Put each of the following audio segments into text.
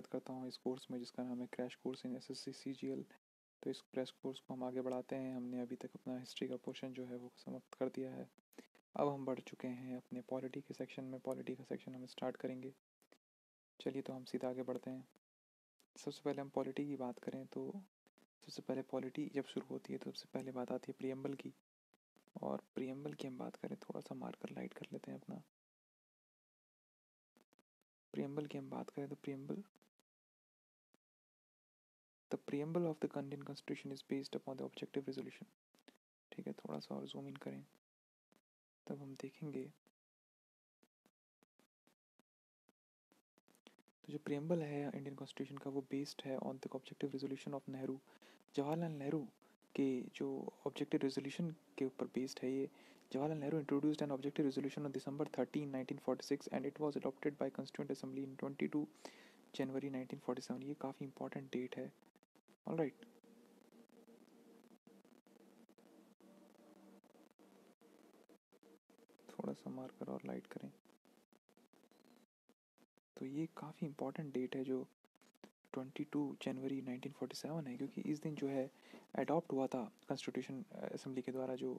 स्वागत करता हूँ इस कोर्स में जिसका नाम है crash course in SSC CGL. तो इस क्रैश कोर्स को हम आगे बढ़ाते हैं। हमने अभी तक अपना हिस्ट्री का पोर्शन जो है वो समाप्त कर दिया है। अब हम बढ़ चुके हैं अपने पॉलिटी के सेक्शन में। पॉलिटी का सेक्शन हम स्टार्ट करेंगे। चलिए तो हम सीधा आगे बढ़ते हैं। सबसे पहले हम पॉलिटी की बात करें तो सबसे पहले पॉलिटी जब शुरू होती है तो सबसे पहले बात आती है प्रियम्बल की। और प्रियम्बल की हम बात करें, थोड़ा सा मार्कर लाइट कर लेते हैं अपना। प्रियम्बल की हम बात करें तो the preamble of the Indian constitution is based upon the objective resolution. ठीक है, थोड़ा सा और जूम इन करें तब हम देखेंगे। तो जो प्रियम्बल है इंडियन कॉन्स्टिट्यूशन का वो बेस्ड है on the objective resolution of Nehru. Jawaharlal Nehru के जो ऑब्जेक्टिव रेजोल्यूशन के ऊपर बेस्ड है ये। Jawaharlal Nehru introduced an objective resolution on December 13, 1946 and it was adopted by constituent assembly in 22 जनवरी 1947। ये काफ़ी इंपॉर्टेंट डेट है। ऑलराइट, थोड़ा सा मार्कर और लाइट करें। तो ये काफ़ी इंपॉर्टेंट डेट है जो 22 जनवरी 1947 है, क्योंकि इस दिन जो है अडॉप्ट हुआ था कॉन्स्टिट्यूशन असेंबली के द्वारा जो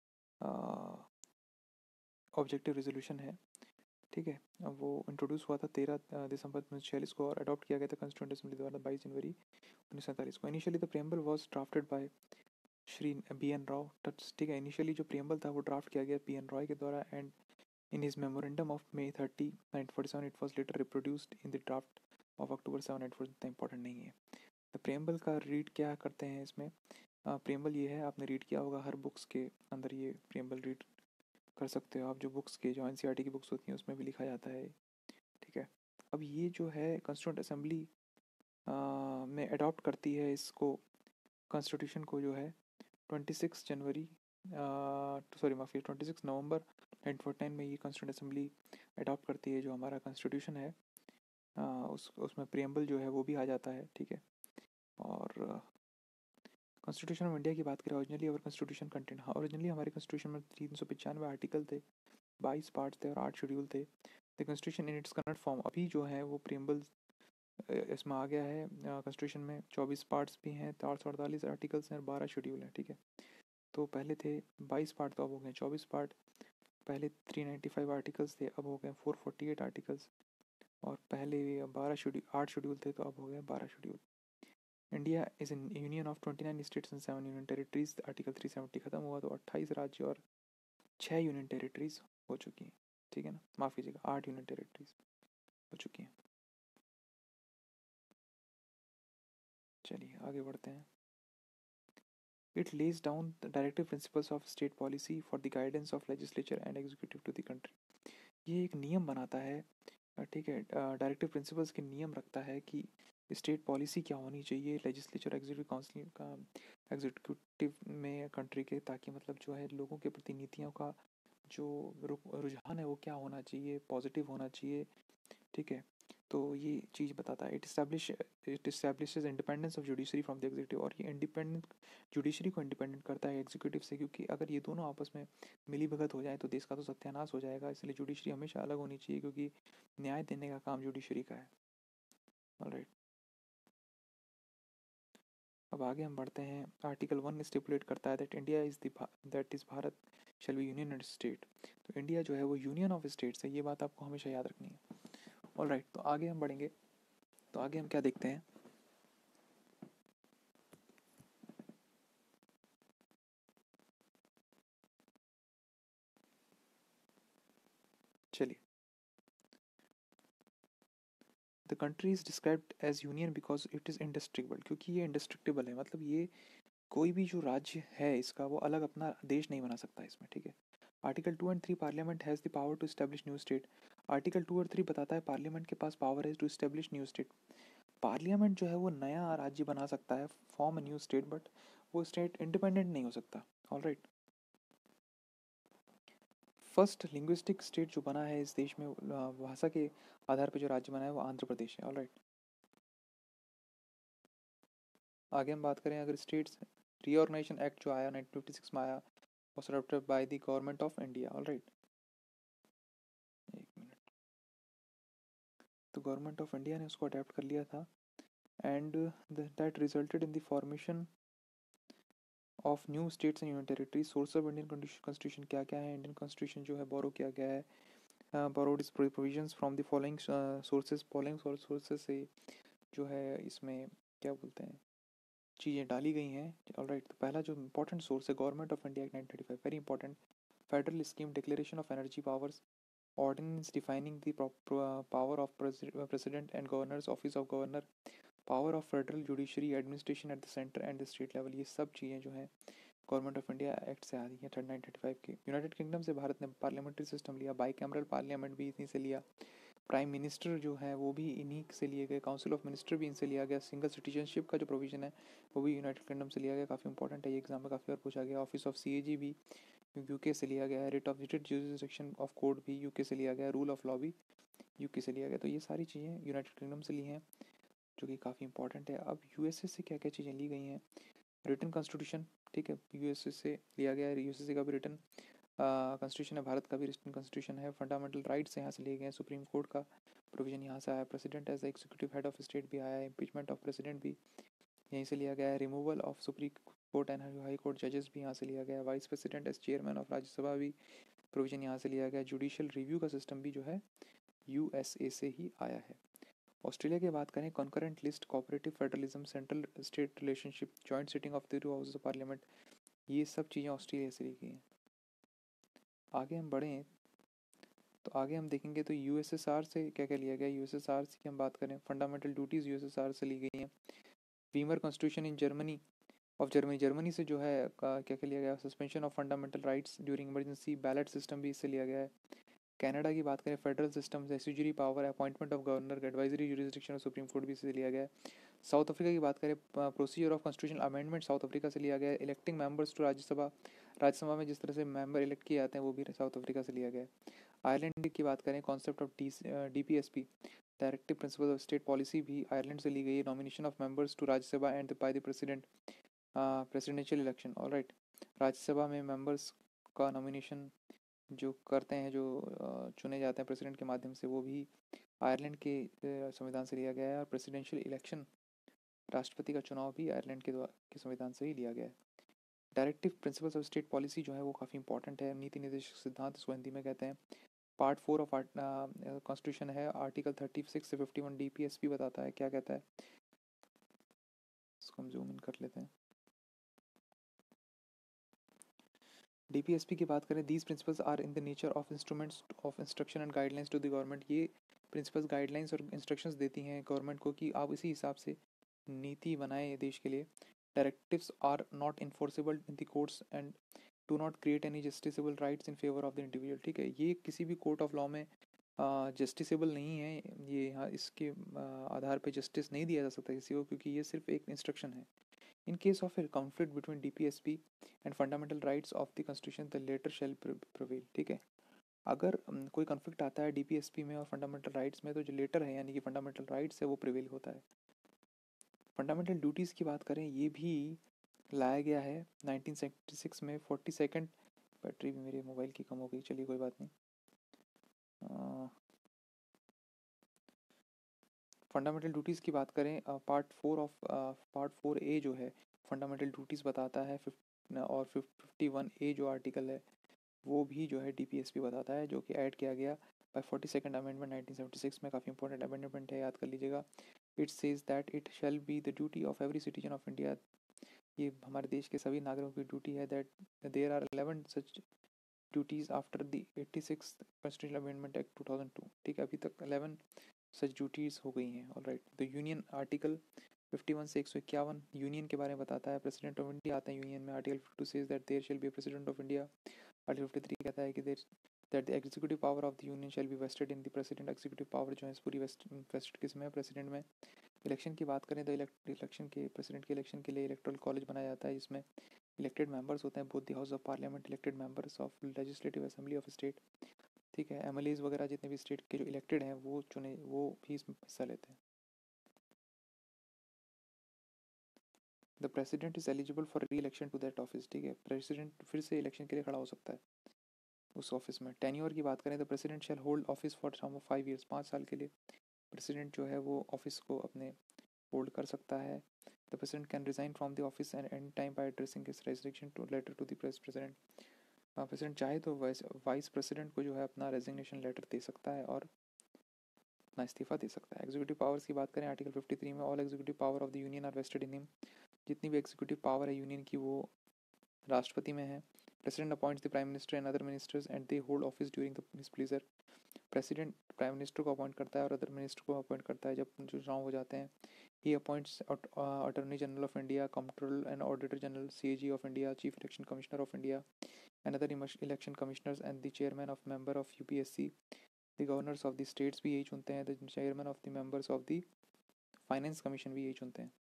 ऑब्जेक्टिव रेजोल्यूशन है। ठीक है, अब वो इंट्रोड्यूस हुआ था 13 दिसंबर 1946 को और अडॉप्ट किया गया था कॉन्स्टिट्यूंट असेंबली द्वारा 22 जनवरी 1947 को। Initially the preamble was drafted by Shri B.N. Rao. ठीक है, इनिशियली जो प्रियम्बल था वो ड्राफ्ट किया गया P.N. रॉय के द्वारा and in his memorandum of May 30, 1947 it was later reproduced in the draft of October 7, 1947। इतना इंपॉर्टेंट नहीं है। द प्रियम्बल का रीड क्या करते हैं इसमें। प्रियम्बल ये है, आपने रीड किया होगा हर बुक्स के अंदर ये प्रियम्बल रीड कर सकते हो आप। जो बुक्स के जो NCERT की बुक्स होती हैं उसमें भी लिखा जाता है। ठीक है, अब ये जो है कॉन्स्टिट्यूंट असेंबली में अडॉप्ट करती है इसको, कॉन्स्टिट्यूशन को जो है 26 जनवरी सॉरी माफ़ी 26 नवंबर 1949 में ये कॉन्स्टिट्यूंट असेंबली अडॉप्ट करती है जो हमारा कॉन्स्टिट्यूशन है। उसमें प्रियम्बल जो है वो भी आ जाता है। ठीक है, और कॉन्स्टिट्यूशन ऑफ इंडिया की बात करें, ओरिजिनली अवर कॉन्स्टिट्यूशन कंटेंट, हाँ ओरिजिनली हमारे कॉन्स्टिट्यूशन में 395 आर्टिकल थे, 22 पार्ट्स थे और 8 शेड्यूल थे। The constitution in its current form, अभी जो है वो प्रियम्बल इसमें आ गया है। कॉन्स्टिट्यूशन में 24 पार्ट्स भी हैं, 448 आर्टिकल्स हैं और 12 शेड्यूल हैं। ठीक है, तो पहले थे 22 पार्ट, तो अब हो गए 24 पार्ट। पहले 395 आर्टिकल्स थे, अब हो गए 448 आर्टिकल्स। और पहले 8 शेड्यूल थे, तो अब हो गए 12 schedule. India is an union of 29 states and 7 union territories. Article 370 खत्म हुआ तो 28 राज्य और 6 यूनियन टेरिटरीज हो चुकी हैं। ठीक है ना, माफ़ कीजिएगा, 8 यूनियन टेरिटरीज हो चुकी हैं। चलिए आगे बढ़ते हैं। It lays down the directive principles of state policy for the guidance of legislature and executive to the country. ये एक नियम बनाता है। ठीक है, डायरेक्टिव प्रिंसिपल्स के नियम रखता है कि स्टेट पॉलिसी क्या होनी चाहिए लेजिस्लेचर एग्जीक्यूटिव काउंसिल का, एग्जीक्यूटिव में कंट्री के, ताकि मतलब जो है लोगों के प्रतिनिधियों का जो रुझान है वो क्या होना चाहिए, पॉजिटिव होना चाहिए। ठीक है, तो ये चीज़ बताता है। It establishes independence of judiciary from the executive, और ये इंडिपेंडेंट जुडिशरी को इंडिपेंडेंट करता है एग्जीक्यूटिव से, क्योंकि अगर ये दोनों आपस में मिली भगत हो जाए तो देश का तो सत्यानाश हो जाएगा। इसलिए जुडिशरी हमेशा अलग होनी चाहिए, क्योंकि न्याय देने का काम जुडिशरी का है। ऑलराइट, अब आगे हम बढ़ते हैं। आर्टिकल 1 स्टिपुलेट करता है that India is that is Bharat shall be union and state. तो इंडिया जो है वो यूनियन ऑफ स्टेट्स है, ये बात आपको हमेशा याद रखनी है। ऑलराइट, तो आगे हम बढ़ेंगे। तो आगे हम क्या देखते हैं। चलिए, the country is described as union because it is indestructible, क्योंकि ये इंडिस्ट्रिक्टेबल है। मतलब ये कोई भी जो राज्य है इसका वो अलग अपना देश नहीं बना सकता इसमें। ठीक है, आर्टिकल 2 और 3 parliament has the power to establish new state. Article 2 और 3 बताता है पार्लियामेंट के पास पावर है to establish new state. Parliament जो है वो नया राज्य बना सकता है, form a new state, but वो स्टेट इंडिपेंडेंट नहीं हो सकता। ऑलराइट, फर्स्ट लिंग्विस्टिक स्टेट जो बना है इस देश में, भाषा के आधार पर जो राज्य बना है वो आंध्र प्रदेश है। ऑलराइट, आगे हम बात करें अगर स्टेट्स, रीऑर्गेनाइजेशन एक्ट जो आया 1956 में आया, was adopted by the government of India. All right, एक मिनट। तो गवर्नमेंट ऑफ इंडिया ने उसको अडेप्ट कर लिया था and that resulted in the formation of new states and union territory. Source of Indian constitution क्या क्या है, इंडियन कॉन्स्टिट्यूशन जो है बोरो किया गया है, borrowed is provisions from the following sources, following sources से जो है इसमें क्या बोलते हैं चीज़ें डाली गई हैं। ऑलराइट, तो पहला जो इंपॉर्टेंट सोर्स है government of India act 1935, very important. Federal scheme, declaration of energy powers, ordinance defining the power of president and governors, office of governor, power of federal judiciary, administration at the centre and the state level, ये सब चीज़ें जो हैं government of India act से आ रही हैं 1935 की। United kingdom से भारत ने पार्लियामेंट्री सिस्टम लिया, बाई कैमरल पार्लियामेंट भी इन्हीं से लिया, प्राइम मिनिस्टर जो है वो भी इन्हीं से लिए गए, काउंसिल ऑफ मिनिस्टर भी इनसे लिया गया, सिंगल सिटीजनशिप का जो प्रोविजन है वो भी यूनाइटेड किंगडम से लिया गया, काफ़ी इंपॉर्टेंट है, ये एग्जाम में काफ़ी बार पूछा गया। ऑफिस ऑफ सीएजी भी यूके से लिया गया है, writ of jurisdiction of court भी यूके से लिया गया, रूल ऑफ लॉ भी यूके से लिया गया। तो ये सारी चीज़ें यूनाइटेड किंगडम से ली हैं जो कि काफ़ी इंपॉर्टेंट है। अब यूएसए से क्या क्या चीज़ें ली गई हैं, रिटन कॉन्स्टिट्यूशन, ठीक है, यूएसए से लिया गया है, यूएसए का भी रिटन कॉन्स्टिट्यूशन है, भारत का भी रिटन कॉन्स्टिट्यूशन है। फंडामेंटल राइट्स यहाँ से लिए गए हैं, सुप्रीम कोर्ट का प्रोविजन यहाँ से आया, president as executive head of state भी आया है, इम्पीचमेंट ऑफ प्रेसिडेंट भी यहीं से लिया गया है, removal of supreme court and high court जजेस भी यहाँ से लिया गया है, vice president as chairman of Rajya Sabha भी प्रोविजन यहाँ से लिया गया है, जुडिशियल रिव्यू का सिस्टम भी जो है यूएसए से ही आया है। ऑस्ट्रेलिया की बात करें, concurrent list, cooperative federalism, central state relationship, joint sitting of the two houses of parliament, ये सब चीज़ें ऑस्ट्रेलिया से ली गई हैं। आगे हम बढ़ें तो आगे हम देखेंगे तो यूएसएसआर से क्या क्या लिया गया। यूएसएसआर की हम बात करें, फंडामेंटल ड्यूटीज़ यूएसएसआर से ली गई हैं। Weimar constitution in Germany of Germany, Germany से जो है क्या क्या लिया गया, suspension of fundamental rights during emergency, ballot system भी इससे लिया गया है। कनाडा की बात करें, फेडरल सिस्टम, एसयूजरी power, appointment of governor, advisory jurisdiction of supreme court भी इससे लिया गया है। साउथ अफ्रीका की बात करें, procedure of constitutional amendment South Africa से लिया गया है। Electing members to Rajya Sabha, Rajya Sabha में जिस तरह से मेंबर इलेक्ट किए जाते हैं वो भी साउथ अफ्रीका से लिया गया है। आयरलैंड की बात करें, concept of DPSP, directive principle of state policy भी आयरलैंड से ली गई है। Nomination of members to Rajya Sabha and by the president, presidential election, alright, Rajya Sabha में मेंबर्स का नॉमिनेशन जो करते हैं, जो चुने जाते हैं प्रेसिडेंट के माध्यम से, वो भी आयरलैंड के संविधान से लिया गया है। और प्रेसिडेंशियल इलेक्शन, राष्ट्रपति का चुनाव भी आयरलैंड के संविधान से ही लिया गया है। Directive principles of state policy जो है वो काफ़ी इंपॉर्टेंट है, नीति निर्देशक सिद्धांत इसको हिंदी में कहते हैं। पार्ट 4 ऑफ कॉन्स्टिट्यूशन है, आर्टिकल 36 से 51 डीपीएसपी बताता है क्या कहता है, इसको हम जूम इन कर लेते हैं। डीपीएसपी की बात करें, these principles are in the nature of instruments of instruction and guidelines to the government, ये प्रिंसिपल्स गाइडलाइंस और इंस्ट्रक्शंस देती हैं गवर्नमेंट को कि आप इसी हिसाब से नीति बनाएं देश के लिए। Directives are not enforceable in the courts and do not create any justiciable rights in favour of the individual, ठीक है, ये किसी भी कोर्ट ऑफ लॉ में जस्टिसेबल नहीं है, ये यहाँ इसके आधार पे जस्टिस नहीं दिया जा सकता किसी को, क्योंकि ये सिर्फ एक इंस्ट्रक्शन है। In case of a conflict between DPSP and fundamental rights of the constitution the latter shall prevail, ठीक है, अगर कोई कॉन्फ्लिक्ट आता है डीपीएसपी में और फंडामेंटल राइट्स में, तो जो लेटर है यानी कि फंडामेंटल राइट्स है वो प्रिवेल होता है। फंडामेंटल ड्यूटीज़ की बात करें, ये भी लाया गया है 1976 में। 42nd, बैटरी भी मेरे मोबाइल की कम हो गई, चलिए कोई बात नहीं। फंडामेंटल ड्यूटीज़ की बात करें, पार्ट 4A जो है फंडामेंटल ड्यूटीज़ बताता है, और 51A जो आर्टिकल है वो भी जो है डीपीएसपी बताता है, जो कि ऐड किया गया बाय 42nd अमेंडमेंट 1976 में, काफ़ी इंपॉर्टेंट अमेंडमेंट है, याद कर लीजिएगा। It says that it shall be the duty of every citizen of India, ये हमारे देश के सभी नागरिकों की ड्यूटी है, that there are 11 such duties after the 86 constitutional amendment act 2002, ठीक है, अभी तक 11 सच ड्यूटीज़ हो गई हैं, ऑलराइट। तो यूनियन, आर्टिकल 51 से 151 यूनियन के बारे में बताता है, प्रेसिडेंट ऑफ इंडिया आता है यूनियन में। Article 52 says that there shall be president of India. Article 53 कहता है कि there that the executive power of the union shall be vested in the president, executive power जो है पूरी वेस्टेड किसमें है, प्रेसिडेंट में। इलेक्शन की बात करें तो इलेक्शन के प्रेसिडेंट के इलेक्शन के लिए इलेक्टोरल कॉलेज बनाया जाता है, जिसमें इलेक्टेड मेंबर्स होते हैं, both the house of parliament, elected members of legislative assembly of state, ठीक है, एमएलएज वगैरह जितने भी स्टेट के जो इलेक्टेड हैं वो चुने, वो भी इसमें हिस्सा लेते हैं। The president is eligible for re election to that office, ठीक है, प्रेसिडेंट फिर से इलेक्शन के लिए खड़ा हो सकता है उस ऑफिस में। टेन्योर की बात करें तो president shall hold office for term of 5 years, 5 साल के लिए प्रेसिडेंट जो है वो ऑफिस को अपने होल्ड कर सकता है. The president can resign from the office at any time by addressing his resignation to letter to the president. President चाहे तो वाइस प्रेसिडेंट को जो है अपना रेजिग्नेशन लेटर दे सकता है और अपना इस्तीफा दे सकता है. एग्जीक्यूटिव पावर्स की बात करें आर्टिकल 53 में, all executive power of the union are vested in him. जितनी भी एग्जीक्यूटिव पावर है यूनियन की वो राष्ट्रपति में है. President appoints the prime minister and other ministers and they hold office during the his pleasure. President prime minister को appoint करता है और अदर मिनिस्टर को अपॉइंट करता है जब जो चुनाव हो जाते हैं. He appoints attorney general of India, controller and auditor general, CAG of India, chief election commissioner of India and other election commissioners and the chairman of member of UPSC. The governors of the states भी यही चुनते हैं. The chairman of the members of the finance commission भी यही चुनते हैं.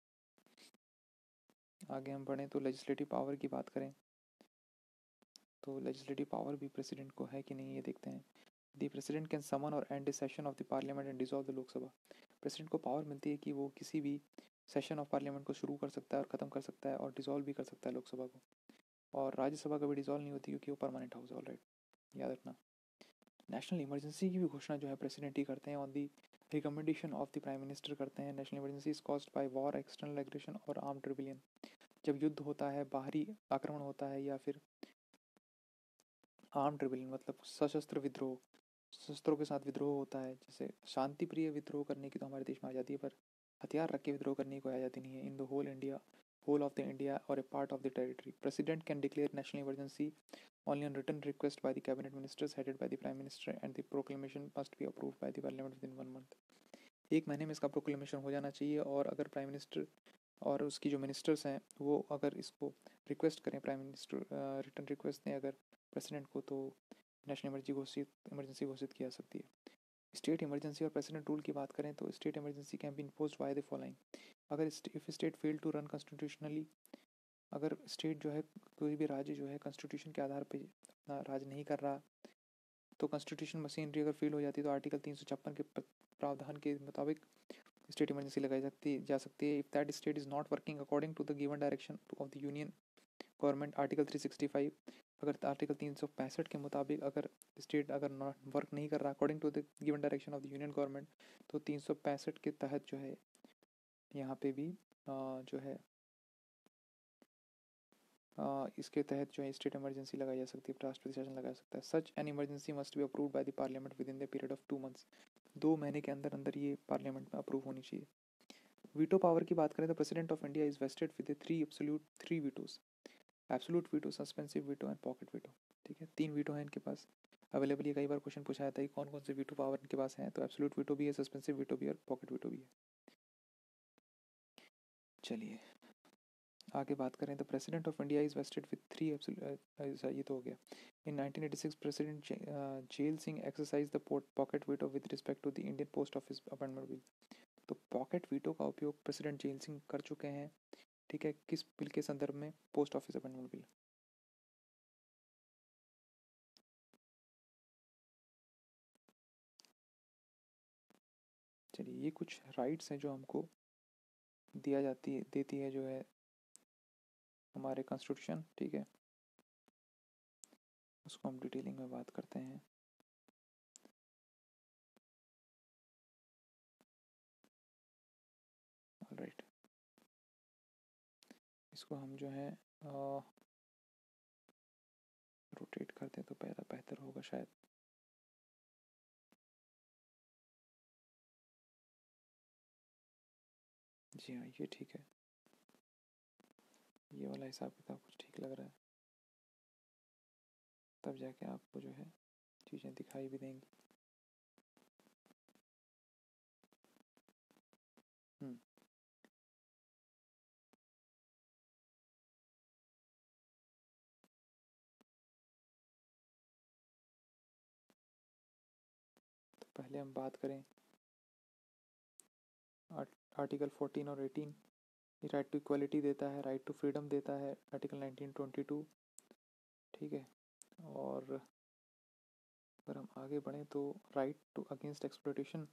आगे हम बढ़ें तो लेजिस्लेटिव पावर की बात करें तो लेजिस्लेटिव पावर भी प्रेसिडेंट को है कि नहीं ये देखते हैं. द प्रेसिडेंट कैन समन और and the session of the parliament and dissolve the Lok Sabha. President को पावर मिलती है कि वो किसी भी सेशन ऑफ पार्लियामेंट को शुरू कर सकता है और ख़त्म कर सकता है और डिसॉल्व भी कर सकता है लोकसभा को. और राज्यसभा कभी डिसॉल्व नहीं होती क्योंकि वो परमानेंट हाउस है. ऑलराइट, याद रखना. नेशनल इमरजेंसी की भी घोषणा जो है प्रेसिडेंट ही करते हैं. On the recommendation of the prime minister करते हैं. National emergency is caused by war, external aggression और आर्म्ड रिबेलियन. जब युद्ध होता है, बाहरी आक्रमण होता है या फिर आर्म्ड रिबेलियन मतलब सशस्त्र विद्रोह, शस्त्रों के साथ विद्रोह होता है. जैसे शांति प्रिय विद्रोह करने की तो हमारे देश में आज़ादी है, पर हथियार रख के विद्रोह करने की कोई आज़ादी नहीं है. In the whole of the India और a part of the territory. President can declare national emergency only on written request by the cabinet ministers headed by the prime minister and the proclamation must be approved by the parliament within 1 month. एक महीने में इसका proclamation हो जाना चाहिए. और अगर prime minister और उसकी जो मिनिस्टर्स हैं वो अगर इसको रिक्वेस्ट करें, प्राइम मिनिस्टर रिटर्न रिक्वेस्ट दें अगर प्रेसिडेंट को, तो नेशनल इमरजेंसी घोषित की जा सकती है. स्टेट इमरजेंसी और प्रेसिडेंट रूल की बात करें तो state emergency can be imposed by the following. अगर if state fail to run constitutionally, अगर स्टेट जो है कोई भी राज्य जो है कॉन्स्टिट्यूशन के आधार पर अपना राज नहीं कर रहा, तो कॉन्स्टिट्यूशन मशीनरी अगर फेल हो जाती है तो आर्टिकल 356 के प्रावधान के मुताबिक स्टेट इमरजेंसी लगाई जा सकती है. If that state is not working according to the given direction of the union government, article 365, अगर आर्टिकल 365 के मुताबिक अगर स्टेट अगर नॉट वर्क नहीं कर रहा according to the given direction of the union government, तो 365 के तहत जो है यहाँ पे भी जो है इसके तहत जो है स्टेट इमरजेंसी लगाई जा सकती है, राष्ट्रपति शासन लगा सकता है. Such an emergency must be approved by the parliament within the period of 2 months. 2 महीने के अंदर अंदर ये पार्लियामेंट में अप्रूव होनी चाहिए. वीटो पावर की बात करें तो president of India is vested with three vetos. Absolute veto, suspensive veto and pocket veto. ठीक है, 3 वीटो है इनके पास अवेलेबल. ये कई बार क्वेश्चन पूछा जाता है कि कौन कौन से वीटो पावर इनके पास हैं. तो एब्सोल्यूट वीटो भी है, सस्पेंसिव वीटो भी है और पॉकेट वीटो भी है. चलिए आगे बात करें तो president of India is vested with three ये तो हो गया. इन 1986 president Zail Singh exercise the pocket veto with respect to the Indian post office appointment bill. तो पॉकेट वीटो का उपयोग प्रेसिडेंट जेल सिंह कर चुके हैं. ठीक है, किस बिल के संदर्भ में? Post office appointment bill. चलिए, ये कुछ राइट्स हैं जो हमको देती है जो है हमारे कॉन्स्टिट्यूशन. ठीक है, उसको हम डिटेलिंग में बात करते हैं. ऑलराइट, इसको हम जो है रोटेट कर दें तो ज़्यादा बेहतर होगा शायद. जी हाँ, ये ठीक है. ये वाला हिसाब किताब कुछ ठीक लग रहा है. तब जाके आपको जो है चीज़ें दिखाई भी देंगी. हम्म तो पहले हम बात करें आर्टिकल 14 और 18. ये राइट टू इक्वलिटी देता है, राइट टू फ्रीडम देता है आर्टिकल 1922. ठीक है, और अगर हम आगे बढ़ें तो right to against exploitation,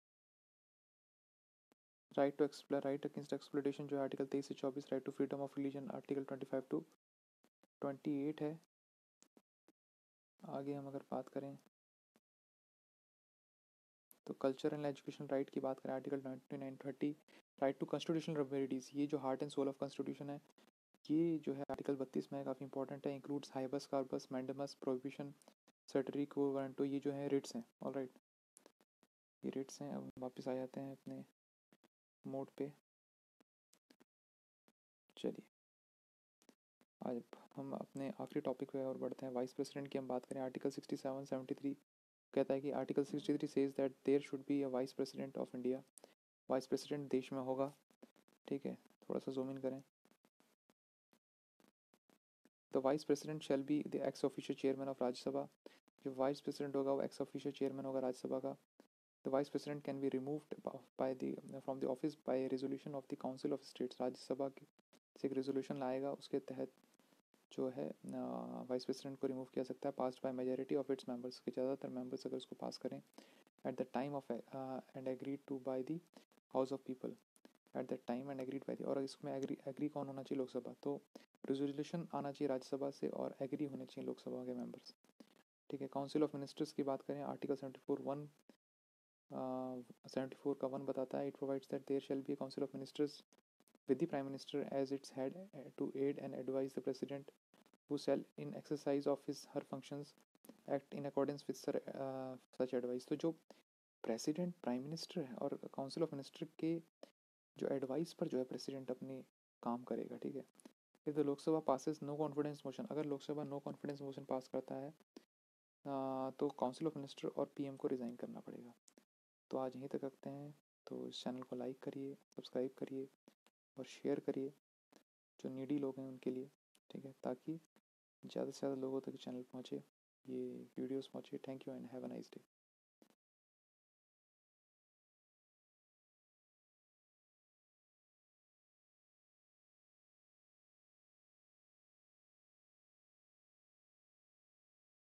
right against exploitation जो है आर्टिकल 23 से 24. Right to freedom of religion article 25 to 28 है. आगे हम अगर बात करें तो कल्चर एंड एजुकेशन राइट की बात करें, article 2930 right to constitutional remedies, ये जो heart and soul of constitution है, ये जो है आर्टिकल 32 में काफ़ी इंपॉर्टेंट है। Includes habeas corpus mandamus prohibition certiorari quo warranto, ये जो है रिट्स हैं। ऑल राइट, ये रिट्स हैं। अब वापस आ जाते हैं अपने मोड पे। चलिए आज हम अपने आखिरी टॉपिक पे और बढ़ते हैं। वाइस प्रेसिडेंट की हम बात करें, आर्टिकल 67-73 कहता है कि article 63 says that there should be a vice president of India. Vice president देश में होगा, ठीक है। थोड़ा सा जूम इन करें। The vice president shall be the ex officio chairman of Rajya Sabha. जो वाइस प्रेसिडेंट होगा वो एक्स ऑफिशियल चेयरमैन होगा राज्यसभा का। The vice president can be removed by the from the office by resolution of the council of states. Rajya Sabha से एक resolution लाएगा, उसके तहत जो है वाइस प्रेसिडेंट को रिमूव किया सकता है, passed by majority of its members, के ज़्यादातर मेंबर्स अगर उसको पास करें, at the time of and agreed to by the house of people, at that time and agreed by the. और इसमें एग्री कौन होना चाहिए? लोकसभा। तो रेजोल्यूशन आना चाहिए राज्यसभा से और एग्री होने चाहिए लोकसभा के मेंबर्स, ठीक है। काउंसिल ऑफ मिनिस्टर्स की बात करें, आर्टिकल 74 का 1 बताता है, it provides that there shall be a council of ministers with the Prime Minister as its head to aid and advise the President who shall in exercise of his her functions act in accordance with such advice। तो जो president prime minister है और council of minister के जो advice पर जो है president अपने काम करेगा, ठीक है। If the Lok Sabha passes no confidence motion, अगर Lok Sabha no confidence motion pass करता है तो काउंसिल ऑफ मिनिस्टर और पीएम को रिज़ाइन करना पड़ेगा। तो आज यहीं तक रखते हैं। तो इस चैनल को लाइक करिए, सब्सक्राइब करिए और शेयर करिए जो नीडी लोग हैं उनके लिए, ठीक है, ताकि ज़्यादा से ज़्यादा लोगों तक चैनल पहुँचे, ये वीडियोस पहुँचे। Thank you and have a nice day.